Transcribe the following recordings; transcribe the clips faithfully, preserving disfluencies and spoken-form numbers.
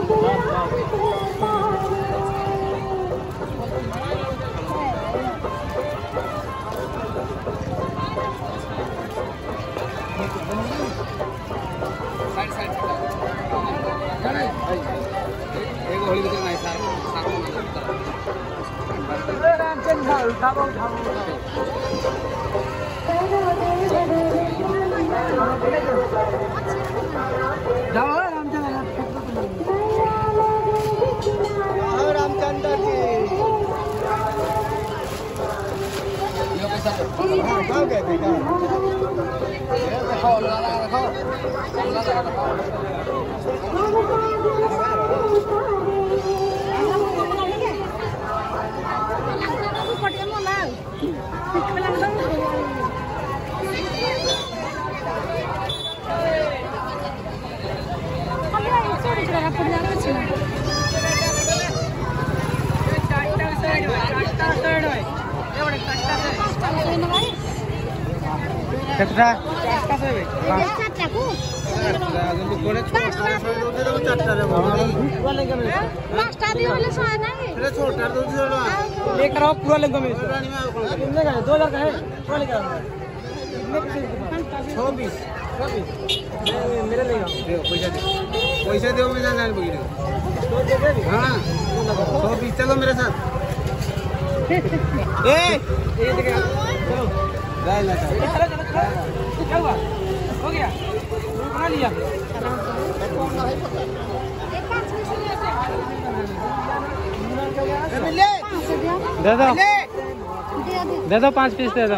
रामचंद्र जी कितना लेकर आओ पूरा लेंगे दो हजार का है छब्बीस मेरे लेगा पैसा दे पैसा दो मैं जान हाँ छब्बीस चलो मेरे साथ ए चलो क्या हुआ हो गया बना लिया दे दो दे दो पाँच पीस दे दो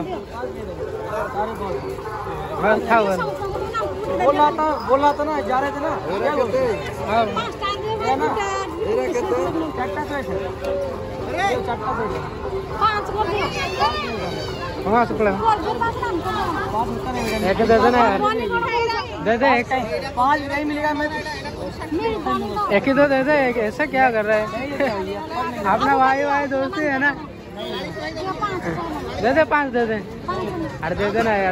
बस था बोला था बोला था ना जा रहे थे ना हाँ शुक्ला एक दे देना दे दे एक पाँच नहीं मिलेगा मैं एक ही तो दे दे एक ऐसा क्या कर रहा है अपना भाई भाई दोस्ती है ना दे दे पाँच दे दे अरे दे देना यार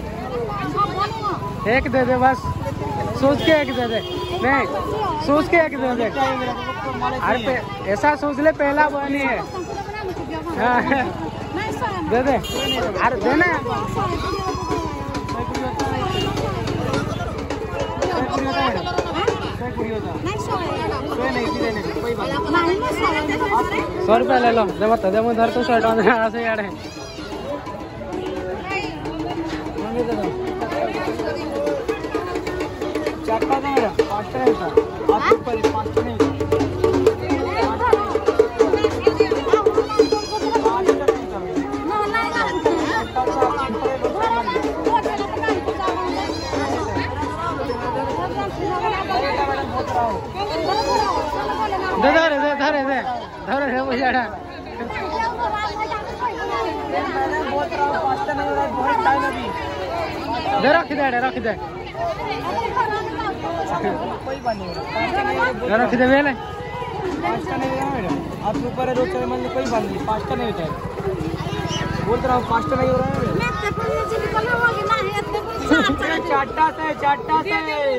एक दे दे बस सोच के एक दे दे नहीं सोच के एक दे दे अरे ऐसा सोच ले पहला बनी है दे दे अरे देना सौ रुपया ले लो दे बता दे उधर तो सौ टका से यार है चारटा दे मेरा पाँचटा है सर आप ऊपर पाँचटा नहीं दे दे दे धरे दे धरे है वो यार दे रख दे रख दे रख दे वेले पाँचटा नहीं है मेरा आप ऊपर है दो चार मन कोई बात नहीं पाँचटा नहीं होता है बोल रहा हूँ पाँचटा नहीं हो रहा है चाटा से चाटा से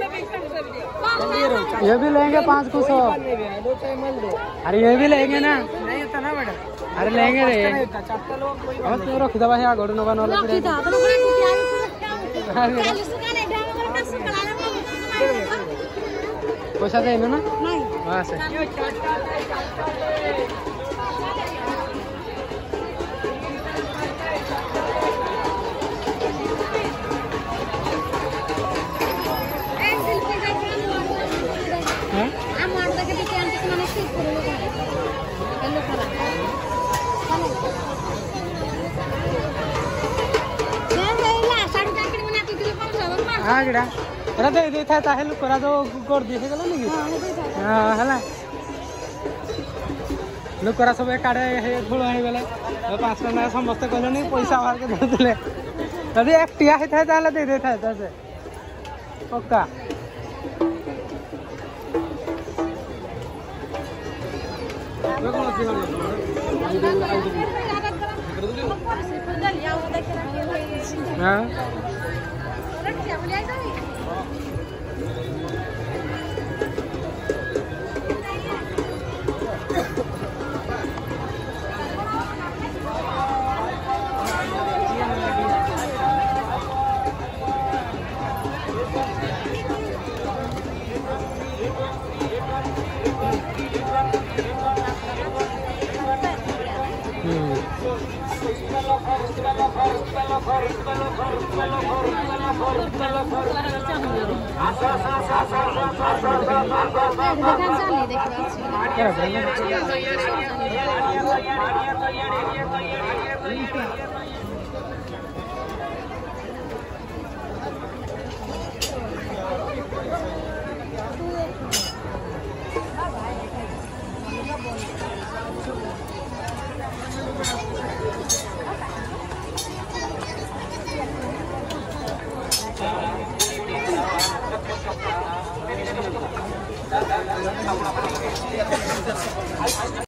ये भी लेंगे पाँच कुछ सौ अरे ये भी लेंगे ना नहीं होता ना मैडम अरे लेंगे रे अब तू रख दबा है गोड़ नगा नोला पैसा दे ना नहीं वहां से हाँ गिड़ा एरा दे दे था ताहे लोग करा दो कर दिए गला नहीं हां हला लोग करा सब काड़े हे धुळ हे गले पाँच टका समस्त कहलो नहीं पैसा बाहर के दे देले यदि एक टिया हे था ताले दे दे था से पक्का हां